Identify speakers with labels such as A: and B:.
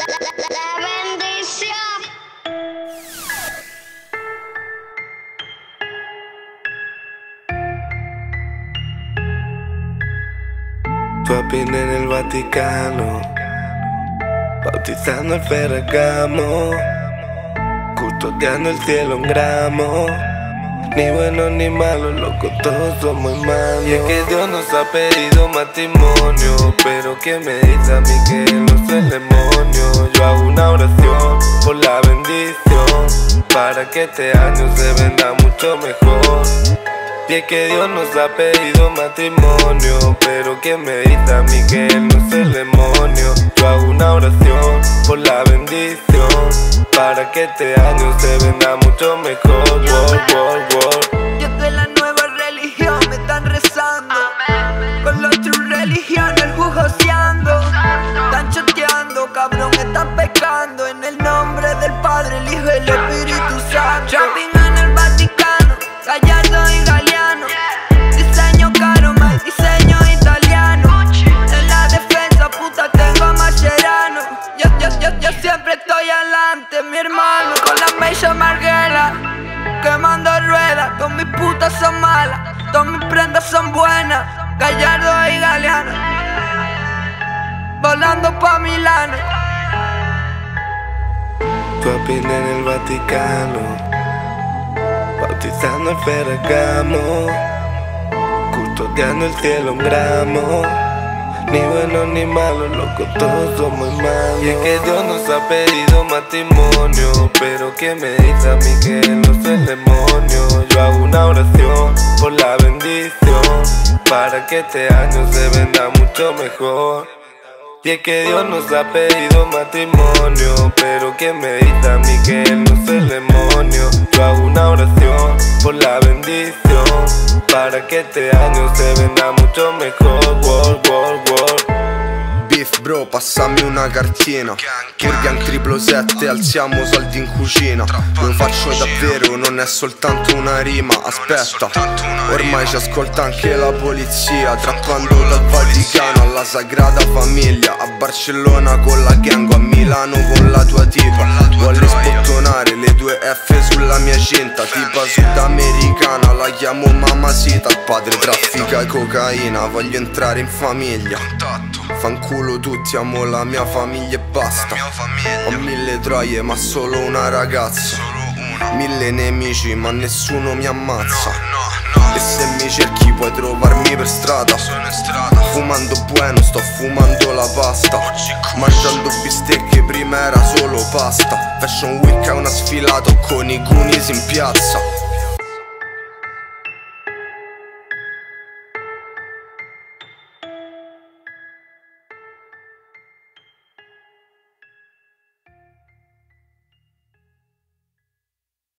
A: La bendición.
B: Swapping en el Vaticano, bautizando el Ferragamo, custodiando el cielo un gramo. Ni buenos ni malos, loco, todos somos hermanos. Y es que Dios nos ha pedido matrimonio, pero ¿qué me dice a mí que no es el demonio? Yo hago una oración por la bendición, para que este año se venda mucho mejor. Y es que Dios nos ha pedido matrimonio, pero ¿qué me dice a mí que Él no es el demonio? Yo hago una oración por la bendición, para que este año se venda mucho mejor.
C: Yo de la nueva religión me están rezando, con los true religiones jugoseando. Están choteando, cabrón, están pecando. En el nombre del Padre, el Hijo y el Espíritu Santo. Shopping en el Vaticano, Gallardo y Galeano. Diseño caro, mal diseño italiano. En la defensa, puta, tengo a Mascherano. Yo siempre estoy adelante, mi hermano. Con la Meisha Marguera, quemando ruedas. Todas mis putas son malas, todas mis prendas son buenas. Gallardo y Galeano, volando pa' Milano.
B: Swapping en el Vaticano, bautizando el Ferragamo, custodiando el cielo un gramo. Ni buenos ni malos, loco, todos somos hermanos. Y es que Dios nos ha pedido matrimonio, pero ¿qué me dice a mí que Él no es el demonio? Yo hago una oración por la bendición, para que este año se venda mucho mejor. Y es que Dios nos ha pedido matrimonio, pero ¿qué me dice a mí que Él no es el demonio? Yo hago una oración por la bendición, para que este año se venda mucho mejor.
D: Beef bro, passami una cartina. Kirgan 777, alziamo soldi in cucina. Lo faccio davvero, non è soltanto una rima. Aspetta, ormai ci ascolta anche la polizia. Trappando dal Vaticano alla Sagrada Famiglia, a Barcellona con la gang, a Milano con la tua tipa. Voglio spottonare le due F sulla mia cinta, tipa sudamericana, la chiamo Mamacita. Il padre traffica cocaina, voglio entrare in famiglia. Fanculo tutti, amo la mia famiglia e basta. Ho 1000 troie ma solo una ragazza, 1000 nemici ma nessuno mi ammazza. E se mi cerchi puoi trovarmi per strada, fumando bueno, sto fumando la pasta. Mangiando bistecche, prima era solo pasta. Fashion Week è una sfilata con i Goonies in piazza.